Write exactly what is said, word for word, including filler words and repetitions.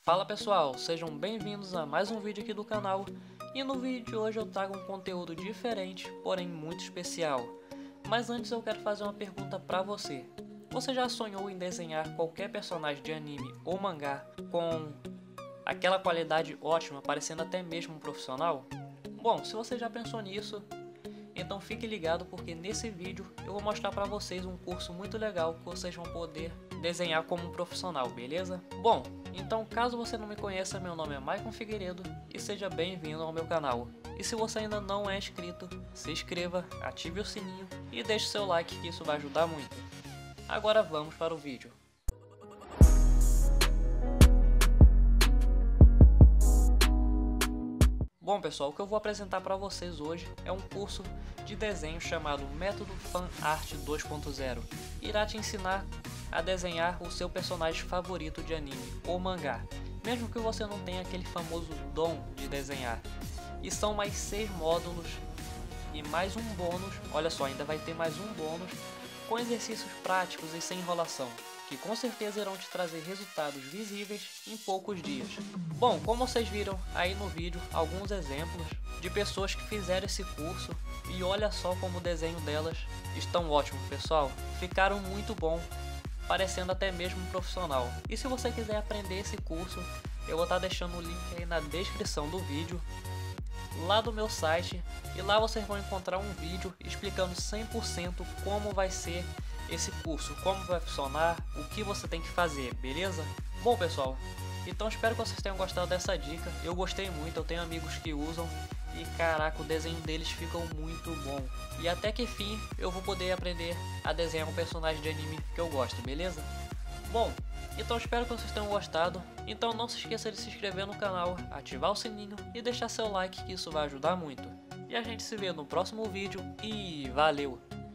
Fala pessoal, sejam bem-vindos a mais um vídeo aqui do canal. E no vídeo de hoje eu trago um conteúdo diferente, porém muito especial. Mas antes eu quero fazer uma pergunta pra você. Você já sonhou em desenhar qualquer personagem de anime ou mangá com aquela qualidade ótima, parecendo até mesmo um profissional? Bom, se você já pensou nisso, então fique ligado porque nesse vídeo eu vou mostrar para vocês um curso muito legal que vocês vão poder desenhar como um profissional, beleza? Bom, então caso você não me conheça, meu nome é Maicon Figueiredo e seja bem-vindo ao meu canal. E se você ainda não é inscrito, se inscreva, ative o sininho e deixe seu like que isso vai ajudar muito. Agora vamos para o vídeo. Bom pessoal, o que eu vou apresentar para vocês hoje é um curso de desenho chamado Método Fan Art dois ponto zero. Irá te ensinar a desenhar o seu personagem favorito de anime ou mangá, mesmo que você não tenha aquele famoso dom de desenhar. E são mais seis módulos e mais um bônus, olha só, ainda vai ter mais um bônus com exercícios práticos e sem enrolação, que com certeza irão te trazer resultados visíveis em poucos dias. Bom, como vocês viram aí no vídeo, alguns exemplos de pessoas que fizeram esse curso e olha só como o desenho delas estão ótimos, pessoal. Ficaram muito bom, parecendo até mesmo um profissional. E se você quiser aprender esse curso, eu vou estar deixando o link aí na descrição do vídeo, lá do meu site, e lá vocês vão encontrar um vídeo explicando cem por cento como vai ser esse curso, como vai funcionar, o que você tem que fazer, beleza? Bom pessoal, então espero que vocês tenham gostado dessa dica. Eu gostei muito, eu tenho amigos que usam e caraca, o desenho deles ficam muito bom. E até que fim eu vou poder aprender a desenhar um personagem de anime que eu gosto, beleza? Bom, então espero que vocês tenham gostado. Então não se esqueça de se inscrever no canal, ativar o sininho e deixar seu like que isso vai ajudar muito. E a gente se vê no próximo vídeo e valeu!